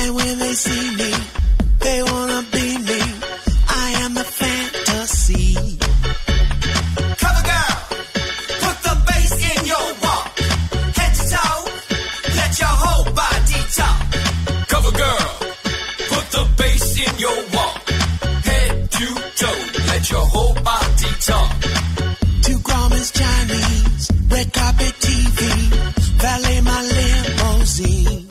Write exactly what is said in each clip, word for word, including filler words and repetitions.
And when they see me, they wanna be me. I am the fantasy. Cover girl, put the bass in your walk. Head to toe, let your whole body talk. Cover girl, put the bass in your walk. Head to toe, let your whole body talk. Two Grauman's Chinese, red carpet T V, valet my limousine.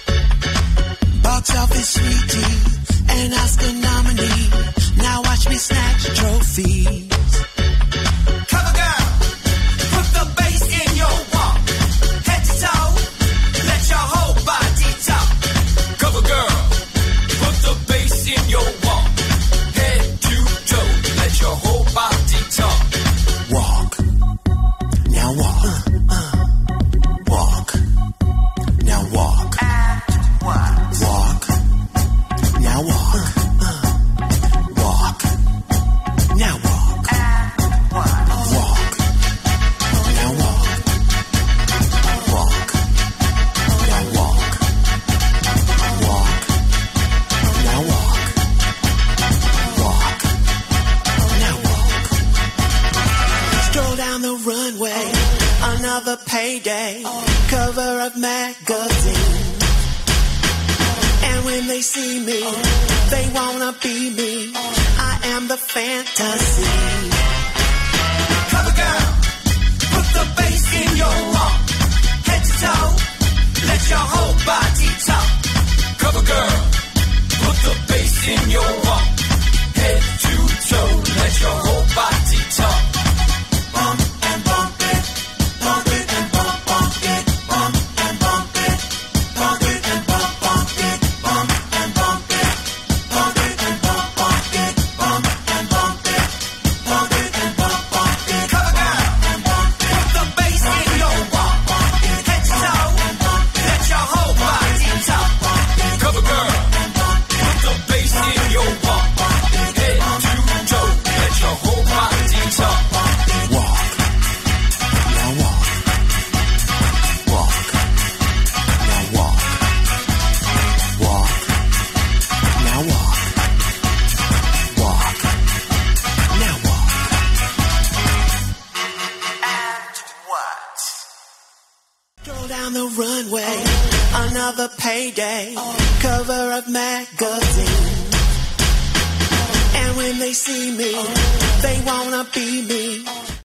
Box office sweetie, an Oscar nominee. Now watch me snatch trophies. Cover girl, put the bass in your walk. Head to toe, let your whole body talk. Cover girl, put the bass in your walk. Head to toe, let your whole body talk. Walk, now walk, uh, uh. Walk, now walk. Walk, now walk, uh, uh. Walk, now walk. Walk, now walk. Walk, now walk. Walk, now walk. Walk, now walk. Stroll down the runway, another payday, cover of magazine. And when they see me, they wanna be me. I am the fantasy. Cover girl, put the bass in your walk. Head to toe, let your whole body talk. Cover girl, put the bass in your walk. Head to toe, let your whole body talk. Bump and bump it, bump it and bump bump it, bump and bump it, bump it and bump bump it, bump and bump it, bump it and bump bump it, bump and bump it, bump it and bump bump it. Cover girl, put the bass in your walk. Head to toe, let your whole body talk. Cover girl, put the bass in your walk. Head to toe, let your whole body talk. Walk, now walk. Walk, now walk. Walk, now walk. Walk, now walk. And what? Stroll down the runway, another payday, cover of magazine. And when they see me, they wanna be me.